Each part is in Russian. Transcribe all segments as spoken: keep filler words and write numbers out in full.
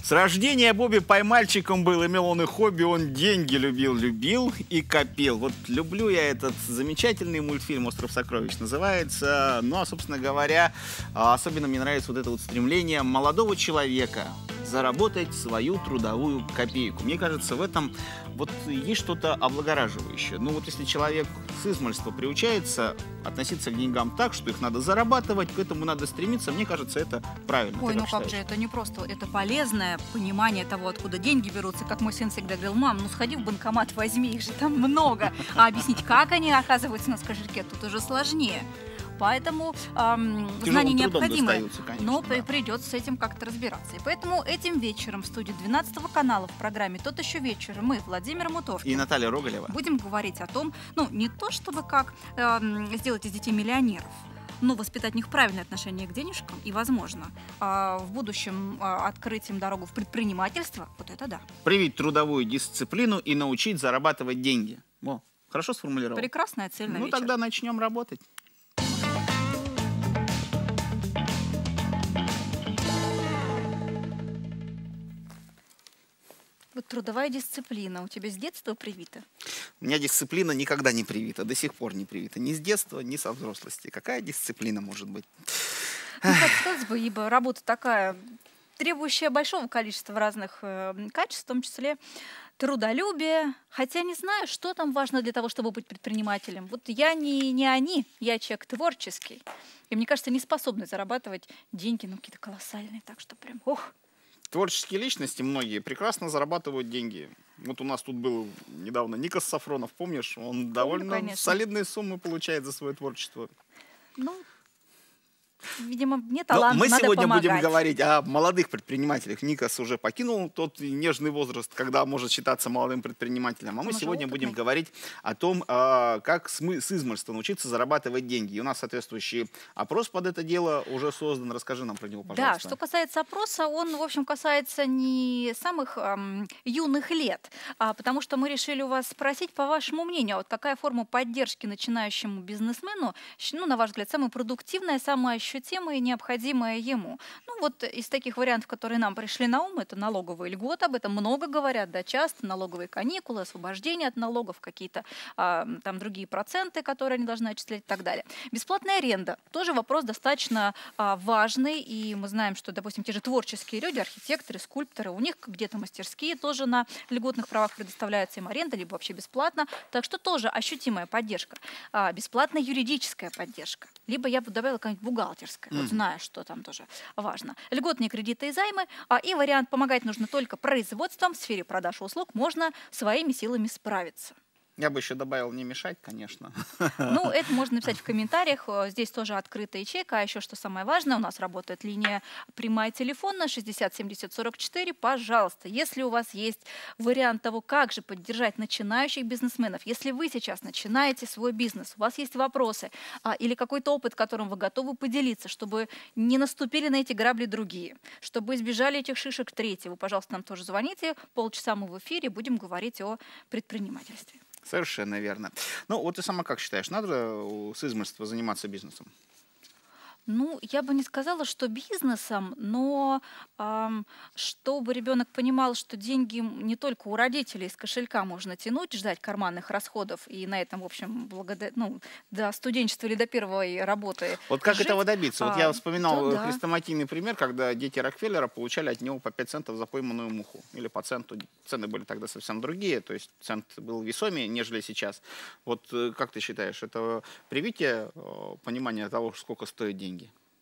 С рождения Бобби поймальчиком был, имел он и хобби, он деньги любил, любил и копил. Вот люблю я этот замечательный мультфильм «Остров сокровищ» называется. Ну, а, собственно говоря, особенно мне нравится вот это вот стремление молодого человека заработать свою трудовую копейку. Мне кажется, в этом вот есть что-то облагораживающее. Ну, вот если человек с измальства приучается относиться к деньгам так, что их надо зарабатывать, к этому надо стремиться, мне кажется, это правильно. Ой, Ты ну как как же, считаешь? это не просто, это полезное понимание того, откуда деньги берутся. Как мой сын всегда говорил: мам, ну сходи в банкомат, возьми, их же там много. А объяснить, как они оказываются у нас в кошельке, тут уже сложнее. Поэтому эм, знания необходимы, конечно, но да. придется с этим как-то разбираться. И поэтому этим вечером в студии двенадцатого канала в программе «Тот еще вечер» мы, Владимир Мутовкин И Наталья Рогалева. будем говорить о том, ну, не то чтобы как эм, сделать из детей миллионеров, но воспитать в них правильное отношение к денежкам и, возможно, э, в будущем э, открыть им дорогу в предпринимательство. Вот это да. Привить трудовую дисциплину и научить зарабатывать деньги. Во, хорошо сформулировал? Прекрасная цель на Ну, вечер. тогда начнем работать. Вот трудовая дисциплина у тебя с детства привита? У меня дисциплина никогда не привита, до сих пор не привита. Ни с детства, ни со взрослости. Какая дисциплина может быть? Ну, хотелось бы, ибо работа такая, требующая большого количества разных э, качеств, в том числе трудолюбие. Хотя не знаю, что там важно для того, чтобы быть предпринимателем. Вот я не, не они, я человек творческий. И мне кажется, не способный зарабатывать деньги, ну, какие-то колоссальные, так что прям, ох. Творческие личности многие прекрасно зарабатывают деньги. Вот у нас тут был недавно Никос Сафронов, помнишь? Он довольно конечно. солидные суммы получает за свое творчество. Ну, видимо, мне Но талант, мы надо сегодня помогать. будем говорить о молодых предпринимателях. Никос уже покинул тот нежный возраст, когда может считаться молодым предпринимателем. А мы Он уже сегодня опытный. будем говорить о том, а, как с мы- с измольства научиться зарабатывать деньги. И у нас соответствующий опрос под это дело уже создан. Расскажи нам про него, пожалуйста. Да, что касается опроса, он, в общем, касается не самых эм, юных лет, а потому что мы решили у вас спросить, по вашему мнению, вот какая форма поддержки начинающему бизнесмену, щ- ну, на ваш взгляд, самая продуктивная, самая ощутимая и необходимая ему? Ну, вот из таких вариантов, которые нам пришли на ум, это налоговые льготы, об этом много говорят, да, часто, налоговые каникулы, освобождение от налогов, какие-то а, там другие проценты, которые они должны отчислять и так далее. Бесплатная аренда, тоже вопрос достаточно а, важный, и мы знаем, что, допустим, те же творческие люди, архитекторы, скульпторы, у них где-то мастерские тоже на льготных правах предоставляется им аренда, либо вообще бесплатно, так что тоже ощутимая поддержка. А, бесплатная юридическая поддержка, либо я бы добавила какая-нибудь бухгалтерская, вот знаю, что там тоже важно. Льготные кредиты и займы, а, и вариант помогать нужно только производством, в сфере продаж и услуг можно своими силами справиться. Я бы еще добавил не мешать, конечно. Ну, это можно написать в комментариях. Э, Здесь тоже открытая ячейка. А еще, что самое важное, у нас работает линия прямая телефонная шестьдесят семьдесят сорок четыре. Пожалуйста, если у вас есть вариант того, как же поддержать начинающих бизнесменов, если вы сейчас начинаете свой бизнес, у вас есть вопросы а, или какой-то опыт, которым вы готовы поделиться, чтобы не наступили на эти грабли другие, чтобы избежали этих шишек третьи, вы, пожалуйста, нам тоже звоните. Полчаса мы в эфире, будем говорить о предпринимательстве. Совершенно верно. Ну, вот ты сама как считаешь, надо э, с измольства заниматься бизнесом? Ну, я бы не сказала, что бизнесом, но ам, чтобы ребенок понимал, что деньги не только у родителей из кошелька можно тянуть, ждать карманных расходов и на этом, в общем, благодаря, ну, до студенчества или до первой работы. Вот как жить, этого добиться? Вот а, я вспоминал то э, да. хрестоматийный пример, когда дети Рокфеллера получали от него по пять центов за пойманную муху. Или по центу. Цены были тогда совсем другие, то есть цент был весомее, нежели сейчас. Вот э, как ты считаешь, это привитие э, понимания того, сколько стоят деньги?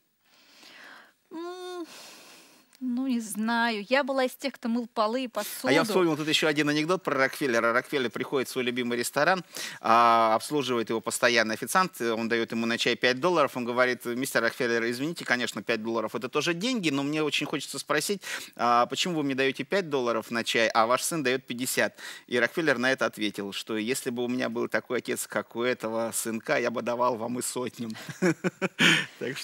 М, Ну, не знаю. Я была из тех, кто мыл полы и посуду. А я вспомнил тут еще один анекдот про Рокфеллера. Рокфеллер приходит в свой любимый ресторан, а, обслуживает его постоянный официант, он дает ему на чай пять долларов, он говорит: мистер Рокфеллер, извините, конечно, пять долларов это тоже деньги, но мне очень хочется спросить, а почему вы мне даете пять долларов на чай, а ваш сын дает пятьдесят? И Рокфеллер на это ответил, что если бы у меня был такой отец, как у этого сынка, я бы давал вам и сотню. Так что вот.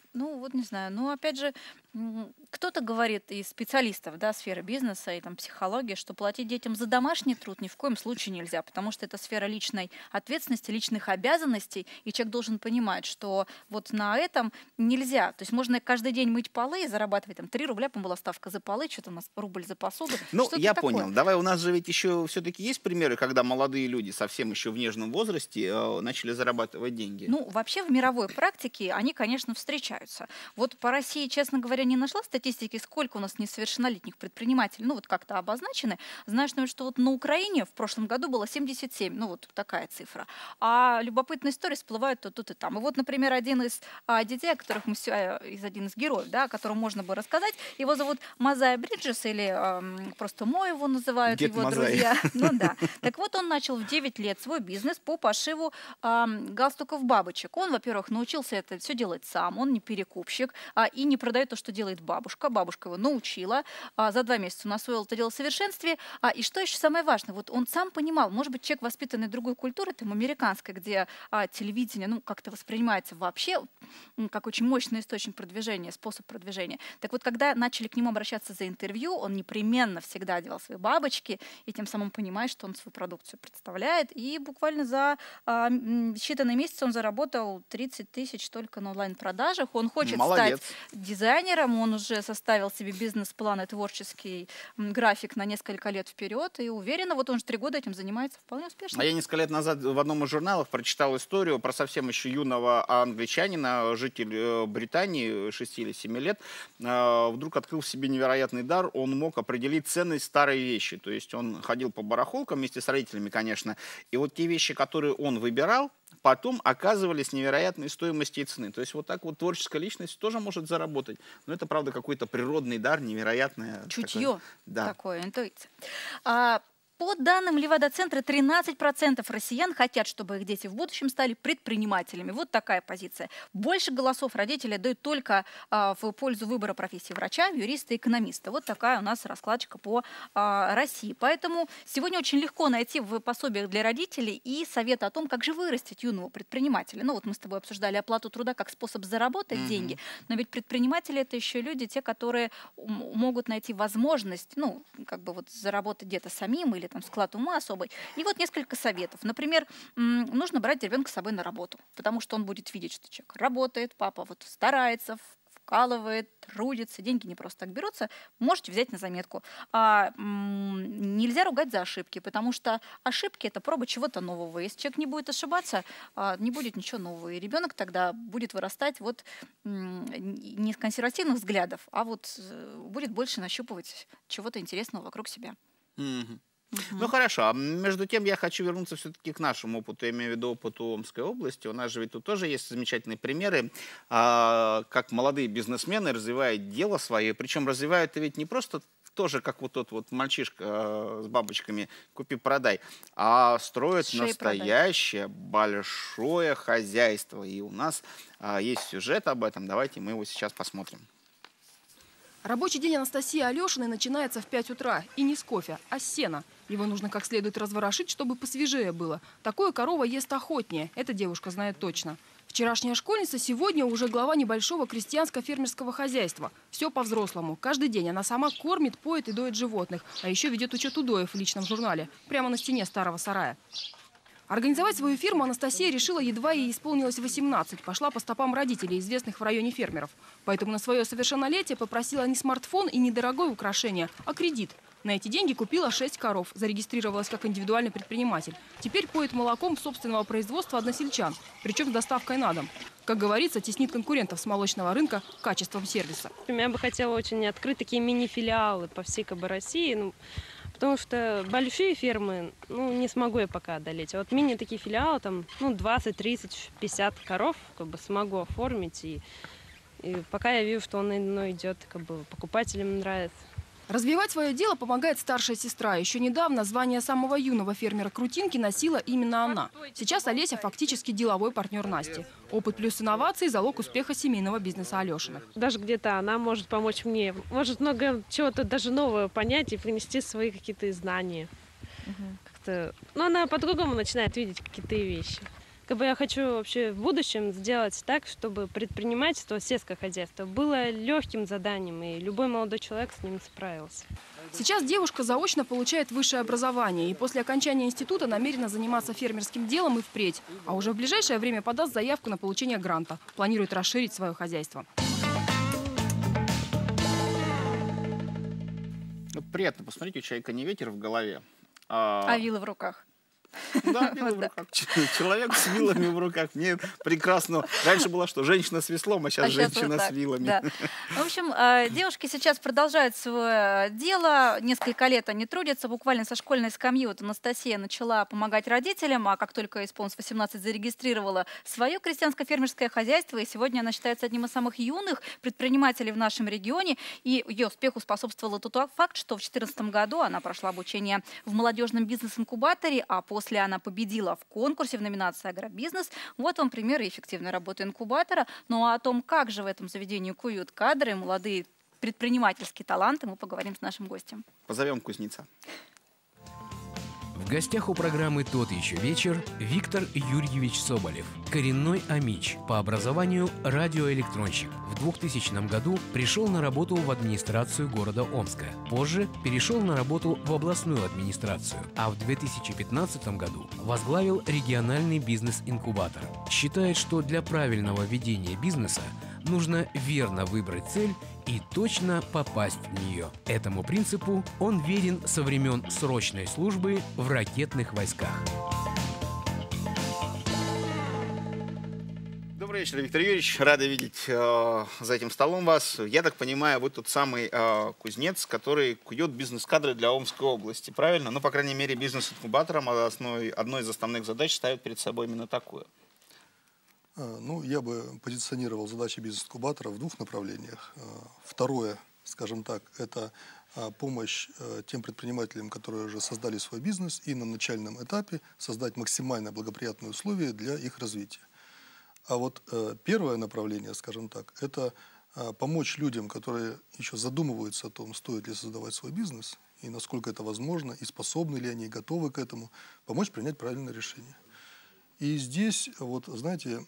Ну, вот не знаю. Ну, опять же, кто-то говорит из специалистов, да, сферы бизнеса и там психологии, что платить детям за домашний труд ни в коем случае нельзя, потому что это сфера личной ответственности, личных обязанностей, и человек должен понимать, что вот на этом нельзя. То есть можно каждый день мыть полы и зарабатывать там три рубля, по-моему, была ставка за полы, что-то у нас рубль за посуду. Ну, я такое. понял. Давай, у нас же ведь еще все-таки есть примеры, когда молодые люди совсем еще в нежном возрасте э, начали зарабатывать деньги. Ну, вообще в мировой практике они, конечно, встречаются. Вот по России, честно говоря, не нашла статистики, сколько у нас несовершеннолетних предпринимателей, ну вот как-то обозначены. Знаешь, наверное, что вот на Украине в прошлом году было семьдесят семь, ну вот такая цифра. А любопытные истории всплывают то тут и там. И вот, например, один из а, детей, о которых мы все, из один из героев, да, о котором можно бы рассказать, его зовут Мазай Бриджес, или а, просто Мо его называют Дед его Мазай. друзья. Ну да. Так вот, он начал в девять лет свой бизнес по пошиву а, галстуков бабочек. Он, во-первых, научился это все делать сам, он не перекупщик, а, и не продает то, что делает бабушка. Бабушка его научила. А, за два месяца он освоил это дело в совершенстве. А, и что еще самое важное, вот он сам понимал, может быть, человек, воспитанный другой культурой, там, американской, где а, телевидение, ну, как-то воспринимается вообще как очень мощный источник продвижения, способ продвижения. Так вот, когда начали к нему обращаться за интервью, он непременно всегда одевал свои бабочки, и тем самым понимает, что он свою продукцию представляет. И буквально за а, считанные месяцы он заработал тридцать тысяч только на онлайн-продажах. Он хочет Молодец. стать дизайнером, он уже составил себе бизнес-план и творческий график на несколько лет вперед, и уверенно, вот он же три года этим занимается вполне успешно. А я несколько лет назад в одном из журналов прочитал историю про совсем еще юного англичанина, житель Британии, шести или семи лет, вдруг открыл в себе невероятный дар, он мог определить ценность старой вещи, то есть он ходил по барахолкам вместе с родителями, конечно, и вот те вещи, которые он выбирал, потом оказывались невероятной стоимости и цены. То есть вот так вот творческая личность тоже может заработать. Но это, правда, какой-то природный дар, невероятное. Чутье такое, да. такое, интуиция. А, по данным Левада-центра, тринадцать процентов россиян хотят, чтобы их дети в будущем стали предпринимателями. Вот такая позиция. Больше голосов родителей дают только а, в пользу выбора профессии врача, юриста, экономиста. Вот такая у нас раскладочка по а, России. Поэтому сегодня очень легко найти в пособиях для родителей и советы о том, как же вырастить юного предпринимателя. Ну вот мы с тобой обсуждали оплату труда как способ заработать mm-hmm. деньги, но ведь предприниматели — это еще люди, те, которые могут найти возможность, ну, как бы вот заработать где-то самим или там склад ума особый. И вот несколько советов. Например, нужно брать ребенка с собой на работу, потому что он будет видеть, что человек работает, папа вот старается, вкалывает, трудится, деньги не просто так берутся, можете взять на заметку. А, м, нельзя ругать за ошибки, потому что ошибки — это проба чего-то нового. Если человек не будет ошибаться, а, не будет ничего нового. И ребенок тогда будет вырастать вот м, не с консервативных взглядов, а вот будет больше нащупывать чего-то интересного вокруг себя. Mm-hmm. Uh-huh. Ну хорошо, а между тем я хочу вернуться все-таки к нашему опыту, я имею в виду опыту Омской области. У нас же ведь тут тоже есть замечательные примеры, а, как молодые бизнесмены развивают дело свое, причем развивают ведь не просто тоже, как вот тот вот мальчишка а, с бабочками «купи-продай», а строят Шей настоящее продай. большое хозяйство. И у нас а, есть сюжет об этом, давайте мы его сейчас посмотрим. Рабочий день Анастасии Алешиной начинается в пять утра. И не с кофе, а с сена. Его нужно как следует разворошить, чтобы посвежее было. Такое корова ест охотнее. Эта девушка знает точно. Вчерашняя школьница сегодня уже глава небольшого крестьянско-фермерского хозяйства. Все по-взрослому. Каждый день она сама кормит, поет и доит животных. А еще ведет учет удоев в личном журнале. Прямо на стене старого сарая. Организовать свою фирму Анастасия решила, едва ей исполнилось восемнадцать. Пошла по стопам родителей, известных в районе фермеров. Поэтому на свое совершеннолетие попросила не смартфон и не дорогое украшение, а кредит. На эти деньги купила шесть коров, зарегистрировалась как индивидуальный предприниматель. Теперь поет молоком собственного производства односельчан, причем с доставкой на дом. Как говорится, теснит конкурентов с молочного рынка качеством сервиса. Я бы хотела очень открыть такие мини-филиалы по всей как бы России. Ну, потому что большие фермы, ну, не смогу я пока одолеть. А вот мини такие филиалы, там, ну, двадцать, тридцать, пятьдесят коров, как бы смогу оформить. И, и пока я вижу, что он ну, идет, как бы покупателям нравится. Развивать свое дело помогает старшая сестра. Еще недавно звание самого юного фермера Крутинки носила именно она. Сейчас Олеся фактически деловой партнер Насти. Опыт плюс инновации – залог успеха семейного бизнеса Алешиных. Даже где-то она может помочь мне, может много чего-то даже нового понять и принести свои какие-то знания. Угу. Как-то, ну, она по-другому начинает видеть какие-то вещи. Как бы я хочу вообще в будущем сделать так, чтобы предпринимательство, сельское хозяйство было легким заданием, и любой молодой человек с ним справился. Сейчас девушка заочно получает высшее образование и после окончания института намерена заниматься фермерским делом и впредь. А уже в ближайшее время подаст заявку на получение гранта. Планирует расширить свое хозяйство. Ну, приятно посмотреть, у человека не ветер в голове. А А, вилы в руках. да, вилы в руках. Человек с вилами в руках. Мне прекрасно. Раньше было что? Женщина с веслом, а сейчас А щас женщина вот с так, вилами. да. В общем, э, девушки сейчас продолжают свое дело. Несколько лет они трудятся. Буквально со школьной скамьи вот Анастасия начала помогать родителям, а как только исполнилось восемнадцать, зарегистрировала свое крестьянско-фермерское хозяйство. И сегодня она считается одним из самых юных предпринимателей в нашем регионе. И ее успеху способствовал тот факт, что в две тысячи четырнадцатом году она прошла обучение в молодежном бизнес-инкубаторе, а после она победила в конкурсе в номинации «Агробизнес». Вот вам примеры эффективной работы инкубатора. Ну а о том, как же в этом заведении куют кадры, молодые предпринимательские таланты, мы поговорим с нашим гостем. Позовем кузнеца. В гостях у программы «Тот еще вечер» Виктор Юрьевич Соболев, коренной амич, по образованию радиоэлектронщик. В двухтысячном году пришел на работу в администрацию города Омска. Позже перешел на работу в областную администрацию, а в две тысячи пятнадцатом году возглавил региональный бизнес-инкубатор. Считает, что для правильного ведения бизнеса нужно верно выбрать цель и точно попасть в нее. Этому принципу он верен со времен срочной службы в ракетных войсках. Добрый вечер, Виктор Юрьевич. Рады видеть э, за этим столом вас. Я так понимаю, вы тот самый э, кузнец, который кует бизнес-кадры для Омской области, правильно? Ну, по крайней мере, бизнес-инкубатором основной, одной из основных задач ставит перед собой именно такую. Ну, я бы позиционировал задачи бизнес-инкубатора в двух направлениях. Второе, скажем так, это помощь тем предпринимателям, которые уже создали свой бизнес, и на начальном этапе создать максимально благоприятные условия для их развития. А вот первое направление, скажем так, это помочь людям, которые еще задумываются о том, стоит ли создавать свой бизнес, и насколько это возможно, и способны ли они, готовы к этому, помочь принять правильное решение. И здесь, вот, знаете,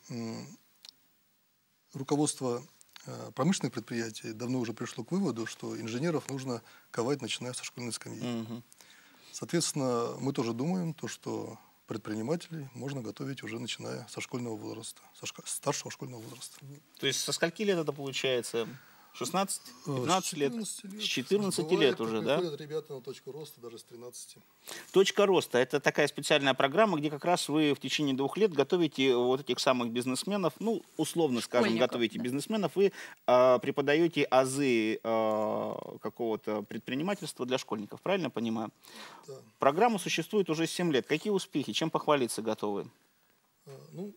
руководство промышленных предприятий давно уже пришло к выводу, что инженеров нужно ковать, начиная со школьной скамьи. Угу. Соответственно, мы тоже думаем, то, что предпринимателей можно готовить уже начиная со школьного возраста, со шко... старшего школьного возраста. То есть со скольки лет это получается? шестнадцать пятнадцать лет? лет? С четырнадцати лет уже, да? Приходят ребята на точку роста даже с тринадцати. Точка роста – это такая специальная программа, где как раз вы в течение двух лет готовите вот этих самых бизнесменов, ну, условно скажем, Школьников, готовите да. бизнесменов и э, преподаете азы э, какого-то предпринимательства для школьников, правильно я понимаю? Да. Программа существует уже семь лет. Какие успехи, чем похвалиться готовы? А, ну,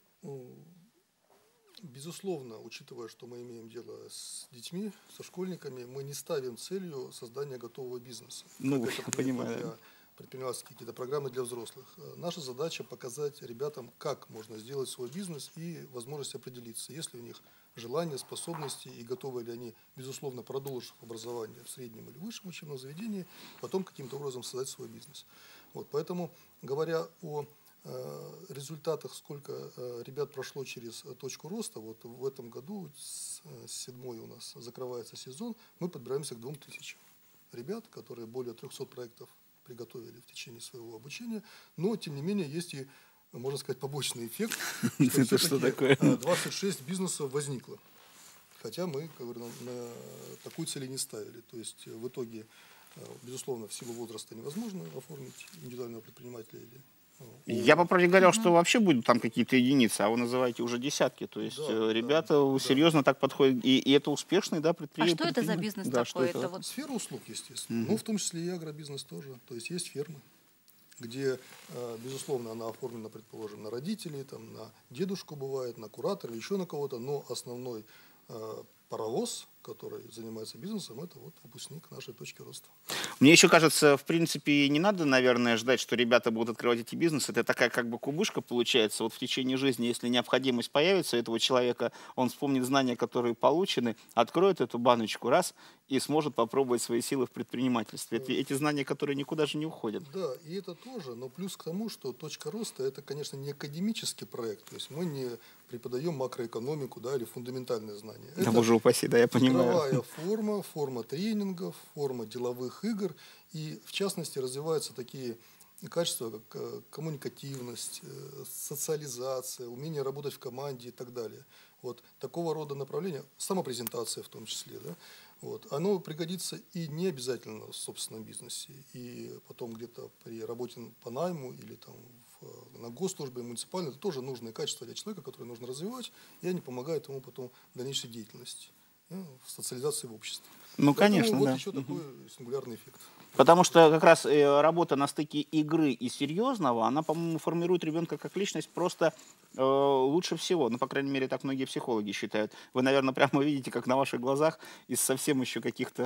безусловно, учитывая, что мы имеем дело с детьми, со школьниками, мы не ставим целью создания готового бизнеса. Ну, как я это понимаю. для предпринимательские какие-то программы для взрослых. Наша задача показать ребятам, как можно сделать свой бизнес и возможность определиться, есть ли у них желание, способности и готовы ли они, безусловно, продолжив образование в среднем или высшем учебном заведении, потом каким-то образом создать свой бизнес. Вот, поэтому, говоря о результатах, сколько ребят прошло через точку роста, вот в этом году, с седьмой у нас закрывается сезон, мы подбираемся к двум тысячам ребят, которые более трехсот проектов приготовили в течение своего обучения, но, тем не менее, есть и, можно сказать, побочный эффект, Это что такое? двадцать шесть бизнесов возникло, хотя мы, как говорю, на такую цель не ставили, то есть в итоге, безусловно, в силу возраста невозможно оформить индивидуального предпринимателя или Я, по правде говорил, что вообще будут там какие-то единицы, а вы называете уже десятки. То есть да, ребята да, серьезно да. так подходят. И, и это успешный, да, А предприятие. что это за бизнес да, такой? что это? Это вот... Сфера услуг, естественно. Угу. Ну, в том числе и агробизнес тоже. То есть есть фермы, где, безусловно, она оформлена, предположим, на родителей, там, на дедушку бывает, на куратора, еще на кого-то, но основной паровоз который занимается бизнесом, это вот выпускник нашей точки роста. Мне еще кажется, в принципе, не надо, наверное, ждать, что ребята будут открывать эти бизнесы. Это такая как бы кубышка получается. Вот в течение жизни, если необходимость появится у этого человека, он вспомнит знания, которые получены, откроет эту баночку раз и сможет попробовать свои силы в предпринимательстве. Эти, эти знания, которые никуда же не уходят. Да, и это тоже, но плюс к тому, что точка роста – это, конечно, не академический проект. То есть мы не преподаем макроэкономику, да, или фундаментальные знания. Да, это боже упаси, да, я понимаю. игровая форма, форма тренингов, форма деловых игр. И, в частности, развиваются такие качества, как коммуникативность, социализация, умение работать в команде и так далее. Вот такого рода направления, самопрезентация в том числе, да, вот, оно пригодится и не обязательно в собственном бизнесе, и потом где-то при работе по найму или там в, на госслужбе муниципальной, это тоже нужные качества для человека, которые нужно развивать, и они помогают ему потом в дальнейшей деятельности, в социализации в обществе. Ну, Поэтому конечно, вот да. еще такой сингулярный эффект. Потому что как раз э, работа на стыке игры и серьезного, она, по-моему, формирует ребенка как личность просто э, лучше всего. Ну, по крайней мере, так многие психологи считают. Вы, наверное, прямо видите, как на ваших глазах из совсем еще каких-то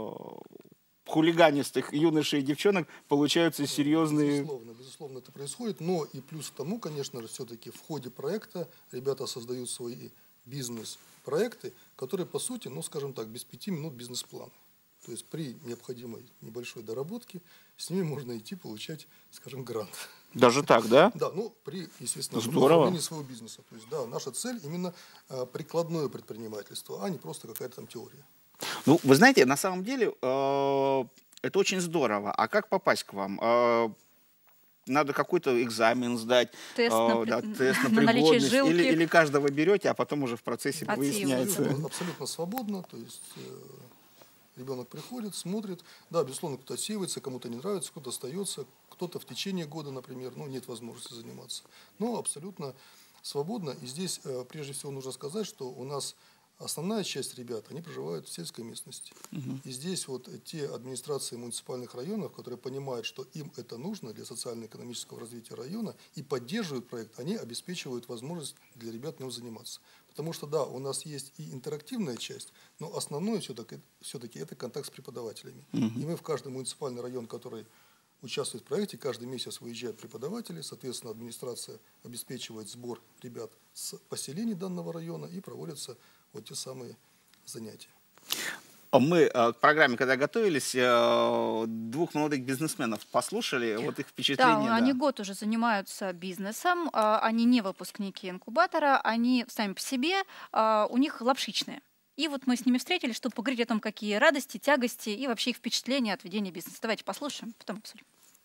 э, хулиганистых юношей и девчонок получаются серьезные... Безусловно, безусловно, это происходит. Но и плюс к тому, конечно же, все-таки в ходе проекта ребята создают свои бизнес-проекты, которые, по сути, ну, скажем так, без пяти минут бизнес-плана. То есть при необходимой небольшой доработке с ними можно идти получать, скажем, грант. Даже так, да? Да, ну, при, естественно, Здорово. управлении своего бизнеса. То есть, да, наша цель именно а, прикладное предпринимательство, а не просто какая-то там теория. Ну, вы знаете, на самом деле, э, это очень здорово. А как попасть к вам? Э, надо какой-то экзамен сдать, Тест э, на, да, при- тест на на наличие пригодность, жилки. или, или каждого берете, а потом уже в процессе Отсеиваете. выясняется. Абсолютно, абсолютно свободно, то есть э, ребенок приходит, смотрит, да, безусловно, кто-то отсеивается, кому-то не нравится, кто-то остается, кто-то в течение года, например, ну, нет возможности заниматься. Но абсолютно свободно, и здесь э, прежде всего нужно сказать, что у нас основная часть ребят, они проживают в сельской местности. Угу. И здесь вот те администрации муниципальных районов, которые понимают, что им это нужно для социально-экономического развития района и поддерживают проект, они обеспечивают возможность для ребят в нем заниматься. Потому что, да, у нас есть и интерактивная часть, но основное все-таки, все-таки это контакт с преподавателями. Угу. И мы в каждый муниципальный район, который участвует в проекте, каждый месяц выезжают преподаватели, соответственно, администрация обеспечивает сбор ребят с поселений данного района и проводятся вот те самые занятия. Мы э, к программе, когда готовились, э, двух молодых бизнесменов послушали, вот их впечатления. Да, да, они год уже занимаются бизнесом, э, они не выпускники инкубатора, они сами по себе, э, у них лапшичные. И вот мы с ними встретились, чтобы поговорить о том, какие радости, тягости и вообще их впечатления от ведения бизнеса. Давайте послушаем, потом обсудим.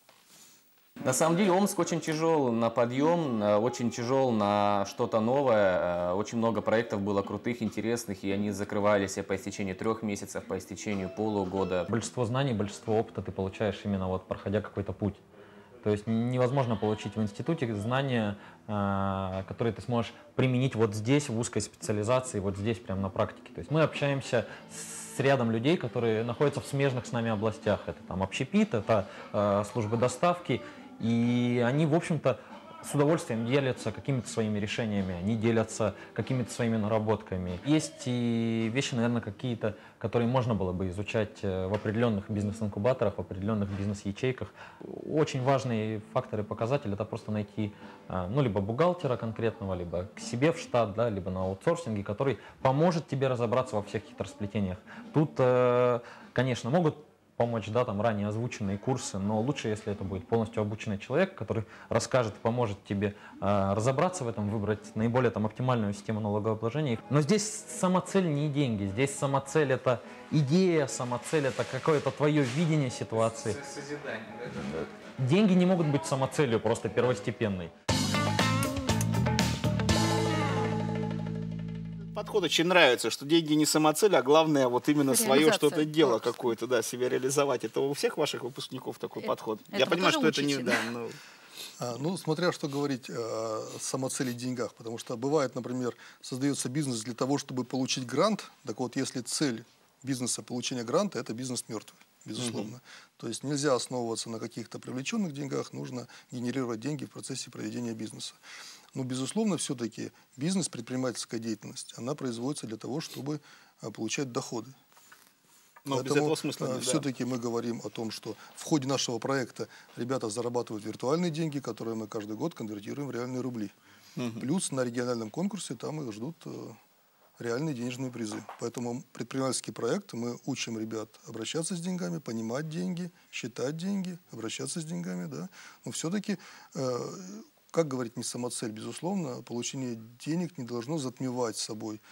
На самом деле Омск очень тяжел на подъем, очень тяжел на что-то новое. Очень много проектов было крутых, интересных, и они закрывались по истечении трех месяцев, по истечению полугода. Большинство знаний, большинство опыта ты получаешь именно вот проходя какой-то путь. То есть невозможно получить в институте знания, которые ты сможешь применить вот здесь, в узкой специализации, вот здесь, прямо на практике. То есть мы общаемся с рядом людей, которые находятся в смежных с нами областях. Это там общепит, это э, службы доставки. И они, в общем-то, с удовольствием делятся какими-то своими решениями, они делятся какими-то своими наработками. Есть и вещи, наверное, какие-то, которые можно было бы изучать в определенных бизнес-инкубаторах, в определенных бизнес-ячейках. Очень важные факторы, показатели – это просто найти, ну, либо бухгалтера конкретного, либо к себе в штат, да, либо на аутсорсинге, который поможет тебе разобраться во всех хитросплетениях. Тут, конечно, могут помочь, да, там ранее озвученные курсы, но лучше, если это будет полностью обученный человек, который расскажет и поможет тебе э, разобраться в этом, выбрать наиболее там оптимальную систему налогообложения. Но здесь самоцель не деньги, здесь самоцель это идея, самоцель это какое-то твое видение ситуации. Созидание, да? Деньги не могут быть самоцелью, просто первостепенной. Подход очень нравится, что деньги не самоцель, а главное вот именно свое что-то дело какое-то, да, себя реализовать. Это у всех ваших выпускников такой это, подход? Я это понимаю, что учите, это не... да? Да, но... А, ну, смотря что говорить о самоцели и деньгах, потому что бывает, например, создается бизнес для того, чтобы получить грант, так вот, если цель бизнеса получения гранта, это бизнес мертвый, безусловно. Угу. То есть нельзя основываться на каких-то привлеченных деньгах, нужно генерировать деньги в процессе проведения бизнеса. Но, безусловно, все-таки бизнес, предпринимательская деятельность, она производится для того, чтобы получать доходы. Но без этого смысла нет, да. Все-таки мы говорим о том, что в ходе нашего проекта ребята зарабатывают виртуальные деньги, которые мы каждый год конвертируем в реальные рубли. Угу. Плюс на региональном конкурсе там их ждут реальные денежные призы. Поэтому предпринимательский проект, мы учим ребят обращаться с деньгами, понимать деньги, считать деньги, обращаться с деньгами. Да? Но все-таки, э, как говорит не самоцель, безусловно, получение денег не должно затмевать собой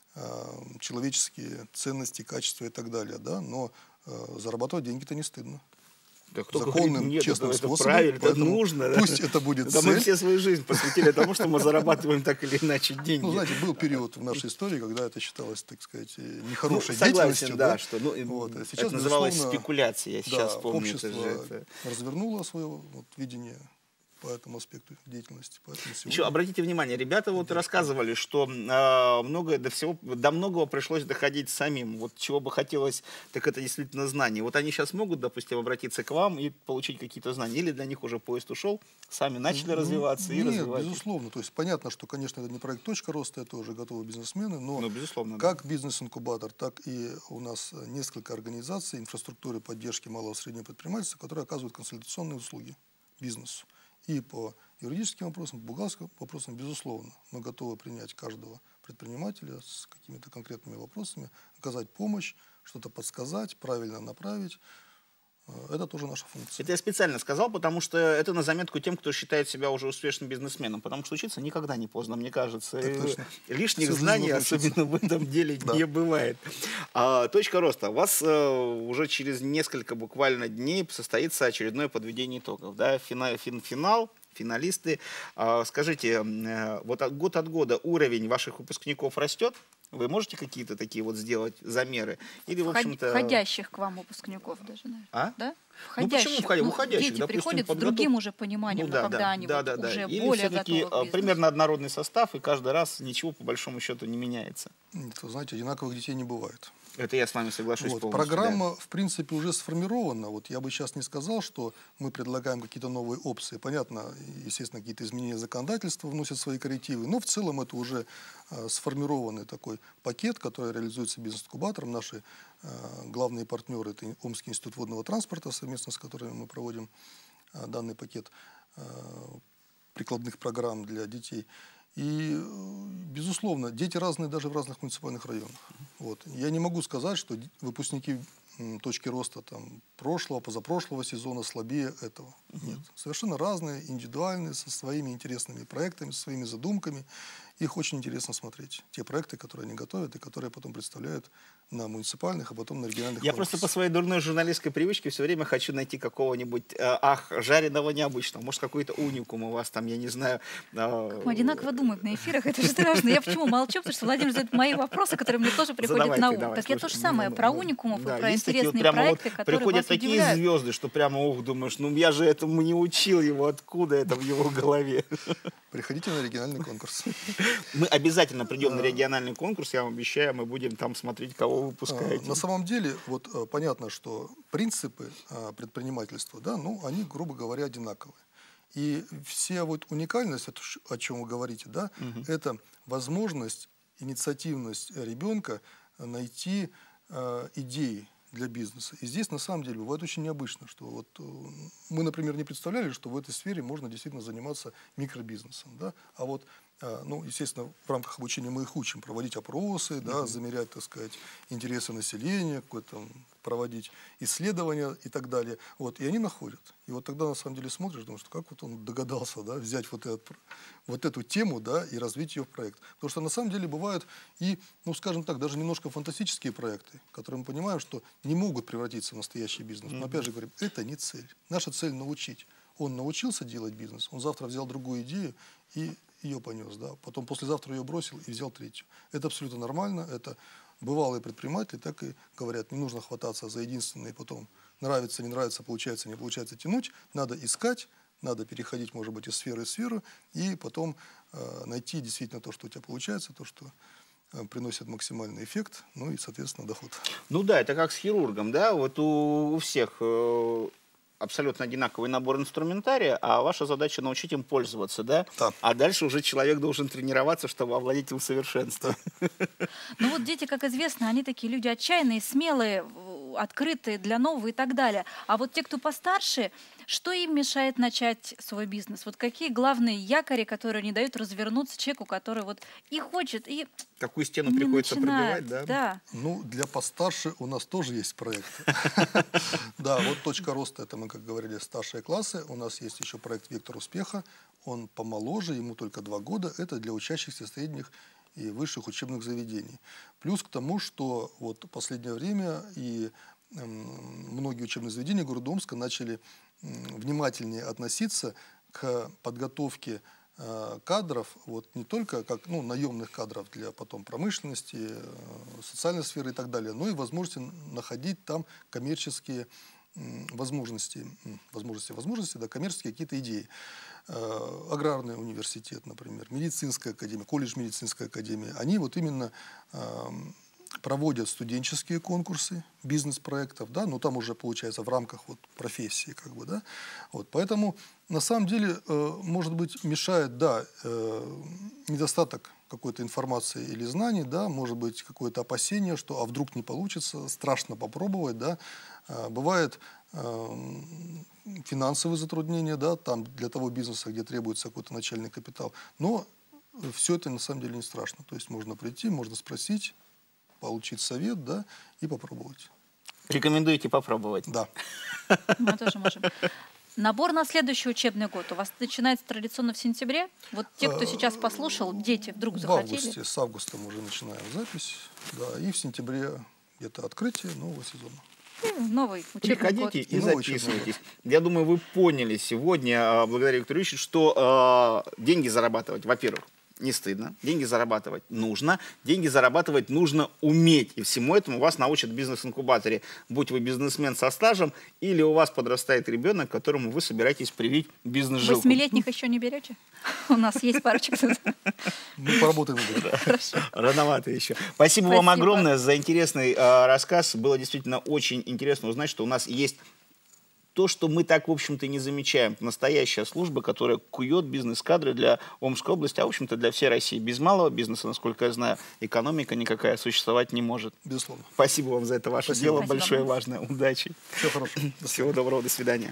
человеческие ценности, качества и так далее, да, но э, зарабатывать деньги-то не стыдно. Да кто законным, говорит, нет, честным это, способом. Это правильно, это нужно. Пусть да. это будет да цель. Мы все свою жизнь посвятили тому, что мы зарабатываем так или иначе деньги. Ну, знаете, был период в нашей истории, когда это считалось, так сказать, нехорошей ну, согласен, деятельностью. Да, да, что, ну, вот. Сейчас, это называлось спекуляцией, я сейчас да, помню. Общество это же, это... развернуло свое вот, видение по этому аспекту деятельности. Поэтому сегодня... Еще обратите внимание, ребята вот рассказывали, что э, многое до всего, до многого пришлось доходить самим. Вот чего бы хотелось, так это действительно знания. Вот они сейчас могут, допустим, обратиться к вам и получить какие-то знания, или для них уже поезд ушел, сами начали ну, развиваться нет, и развивать. Безусловно. То есть понятно, что, конечно, это не проект «Точка роста», это уже готовые бизнесмены, но ну, безусловно, как да. бизнес-инкубатор, так и у нас несколько организаций инфраструктуры поддержки малого и среднего предпринимательства, которые оказывают консультационные услуги бизнесу. И по юридическим вопросам, по бухгалтерским вопросам, безусловно, мы готовы принять каждого предпринимателя с какими-то конкретными вопросами, оказать помощь, что-то подсказать, правильно направить. Это тоже наша функция. Это я специально сказал, потому что это на заметку тем, кто считает себя уже успешным бизнесменом. Потому что учиться никогда не поздно, мне кажется. Лишних Всю знаний, особенно в этом деле, да. не бывает. А, точка роста. У вас а, уже через несколько буквально дней состоится очередное подведение итогов. Да? Фина, фин, финал. Финалисты. А, скажите, вот от, год от года уровень ваших выпускников растет? Вы можете какие-то такие вот сделать замеры? Или, в общем-то... Входящих к вам выпускников даже, наверное. А? Да? Входящих. Ну, почему входящих? Дети Допустим, приходят подготов... с другим уже пониманием, ну, да, когда да, они да, вот да, да. уже Или более все-таки готовы к примерно однородный состав, и каждый раз ничего по большому счету не меняется? Нет, вы знаете, одинаковых детей не бывает. Это я с вами соглашусь вот, полностью. Программа, да. в принципе, уже сформирована. Вот я бы сейчас не сказал, что мы предлагаем какие-то новые опции. Понятно, естественно, какие-то изменения законодательства вносят свои коррективы, но в целом это уже э, сформированный такой пакет, который реализуется бизнес-инкубатором. Наши э, главные партнеры – это Омский институт водного транспорта, совместно с которыми мы проводим э, данный пакет э, прикладных программ для детей. И, безусловно, дети разные даже в разных муниципальных районах. Вот. Я не могу сказать, что выпускники точки роста там, прошлого, позапрошлого сезона слабее этого. Нет. Совершенно разные, индивидуальные, со своими интересными проектами, со своими задумками. Их очень интересно смотреть. Те проекты, которые они готовят и которые потом представляют на муниципальных, а потом на региональных Я конкурсах. просто по своей дурной журналистской привычке все время хочу найти какого-нибудь, э, ах, жареного необычного. Может, какой-то уникум у вас там, я не знаю. Э, Мы одинаково думаем на эфирах, это же страшно. Я почему молчу? Потому что Владимир задает мои вопросы, которые мне тоже приходят Задавайте, на ум. давай, Так я то же самое, ну, про ну, уникумов да, и про есть такие вот интересные прямо проекты, вот которые приходят вас такие удивляют. звезды, что прямо, ух, думаешь, ну я же этому не учил его, откуда это в его голове. Приходите на региональный конкурс. Мы обязательно придем на региональный конкурс, я вам обещаю, мы будем там смотреть, кого вы выпускаете. На самом деле, вот понятно, что принципы предпринимательства, да, ну, они, грубо говоря, одинаковые. И вся вот уникальность, о чем вы говорите, да, угу. это возможность, инициативность ребенка найти э, идеи для бизнеса. И здесь, на самом деле, бывает очень необычно, что вот мы, например, не представляли, что в этой сфере можно действительно заниматься микробизнесом, да, а вот ну, естественно, в рамках обучения мы их учим проводить опросы, mm-hmm. да, замерять, так сказать, интересы населения, какое-то, проводить исследования и так далее. Вот, и они находят. И вот тогда, на самом деле, смотришь, думаешь, что как вот он догадался, да, взять вот, этот, вот эту тему, да, и развить ее в проект. Потому что, на самом деле, бывают и, ну, скажем так, даже немножко фантастические проекты, которые мы понимаем, что не могут превратиться в настоящий бизнес. Но, опять же, говорим, это не цель. Наша цель – научить. Он научился делать бизнес, он завтра взял другую идею и ее понес, да. Потом послезавтра ее бросил и взял третью. Это абсолютно нормально. Это бывалые предприниматели так и говорят. Не нужно хвататься за единственное, потом нравится, не нравится, получается, не получается тянуть. Надо искать, надо переходить, может быть, из сферы в сферу и потом э, найти действительно то, что у тебя получается, то, что э, приносит максимальный эффект, ну и, соответственно, доход. Ну да, это как с хирургом, да, вот у, у всех... Э... абсолютно одинаковый набор инструментария, а ваша задача научить им пользоваться, да? Да. А дальше уже человек должен тренироваться, чтобы овладеть им в совершенстве. Ну вот дети, как известно, они такие люди отчаянные, смелые, открытые для нового и так далее. А вот те, кто постарше, что им мешает начать свой бизнес? Вот какие главные якори, которые не дают развернуться человеку, который вот и хочет, и Какую стену не приходится начинает, пробивать, да? Да. Ну, для постарше у нас тоже есть проект. Да, вот точка роста, это мы, как говорили, старшие классы. У нас есть еще проект «Вектор успеха». Он помоложе, ему только два года. Это для учащихся средних и высших учебных заведений. Плюс к тому, что вот в последнее время и многие учебные заведения города Омска начали внимательнее относиться к подготовке кадров, вот не только как ну, наемных кадров для потом промышленности, социальной сферы и так далее, но и возможности находить там коммерческие возможности, возможности, возможности, да, коммерческие какие-то идеи. Аграрный университет, например, медицинская академия, колледж медицинской академии, они вот именно проводят студенческие конкурсы бизнес-проектов, да, но там уже получается в рамках вот профессии, как бы, да, вот, поэтому на самом деле, э, может быть, мешает, да, э, недостаток какой-то информации или знаний, да, может быть, какое-то опасение, что, а вдруг не получится, страшно попробовать, да, э, бывает э, финансовые затруднения, да, там для того бизнеса, где требуется какой-то начальный капитал, но все это на самом деле не страшно, то есть можно прийти, можно спросить, получить совет, да, и попробовать. Рекомендуете попробовать? Да. Мы тоже можем. Набор на следующий учебный год у вас начинается традиционно в сентябре? Вот те, кто сейчас послушал, дети вдруг захотели? В августе, с августа мы уже начинаем запись, да, и в сентябре где-то открытие нового сезона. Новый учебный Приходите год. и Новый записывайтесь. Я думаю, вы поняли сегодня, благодаря Виктору Юрьевичу, что э, деньги зарабатывать, во-первых, не стыдно, деньги зарабатывать нужно, деньги зарабатывать нужно уметь. И всему этому вас научат в бизнес-инкубаторе. Будь вы бизнесмен со стажем, или у вас подрастает ребенок, которому вы собираетесь привить бизнес-жилку. Восьмилетних еще не берете? У нас есть парочка. Мы поработаем. Рановато еще. Спасибо вам огромное за интересный рассказ. Было действительно очень интересно узнать, что у нас есть то, что мы так, в общем-то, не замечаем. Настоящая служба, которая кует бизнес-кадры для Омской области, а, в общем-то, для всей России. Без малого бизнеса, насколько я знаю, экономика никакая существовать не может. Безусловно. Спасибо вам за это ваше Спасибо. дело. Спасибо. Большое, важное. Удачи. Всего хорошего. Всего доброго. До свидания.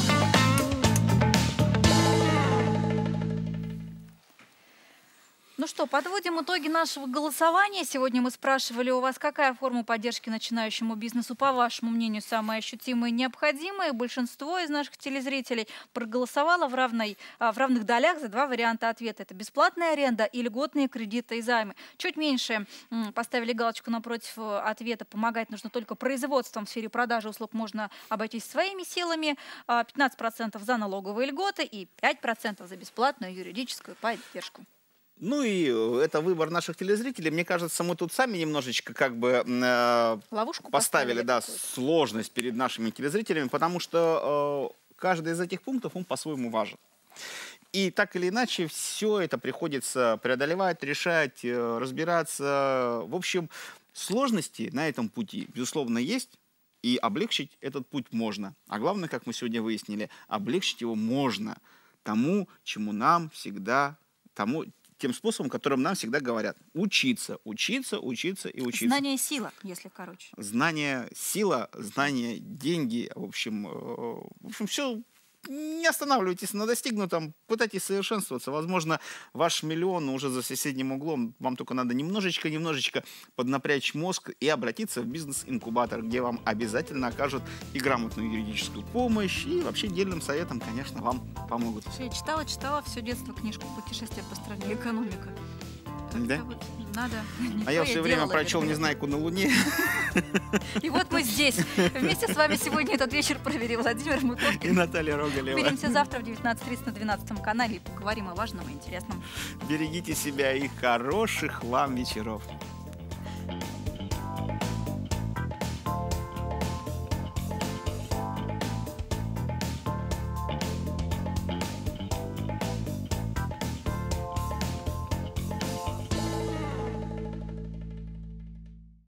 Ну что, подводим итоги нашего голосования. Сегодня мы спрашивали у вас, какая форма поддержки начинающему бизнесу, по вашему мнению, самая ощутимая и необходимая. Большинство из наших телезрителей проголосовало в, равной, в равных долях за два варианта ответа. Это бесплатная аренда и льготные кредиты и займы. Чуть меньше поставили галочку напротив ответа. Помогать нужно только производством. В сфере продажи услуг можно обойтись своими силами. пятнадцать процентов за налоговые льготы и пять процентов за бесплатную юридическую поддержку. Ну и это выбор наших телезрителей. Мне кажется, мы тут сами немножечко как бы э, Ловушку поставили, поставили да, какую-то. сложность перед нашими телезрителями, потому что э, каждый из этих пунктов, он по-своему важен. И так или иначе, все это приходится преодолевать, решать, э, разбираться. В общем, сложности на этом пути, безусловно, есть. И облегчить этот путь можно. А главное, как мы сегодня выяснили, облегчить его можно тому, чему нам всегда, тому, тем способом, которым нам всегда говорят. Учиться, учиться, учиться и учиться. Знание — сила, если короче. Знание — сила, знание — деньги. В общем, в общем, все. Не останавливайтесь на достигнутом, пытайтесь совершенствоваться. Возможно, ваш миллион уже за соседним углом. Вам только надо немножечко-немножечко поднапрячь мозг и обратиться в бизнес-инкубатор, где вам обязательно окажут и грамотную юридическую помощь, и вообще дельным советом, конечно, вам помогут. Я читала, читала все детство книжку «Путешествие по стране экономика». Да? Вот надо. А я все время прочел «Незнайку на Луне». И вот мы здесь. Вместе с вами сегодня этот вечер провели Владимир И Мыковкин. Наталья Рогалева. Увидимся завтра в девятнадцать тридцать на двенадцатом канале и поговорим о важном и интересном. Берегите себя и хороших вам вечеров.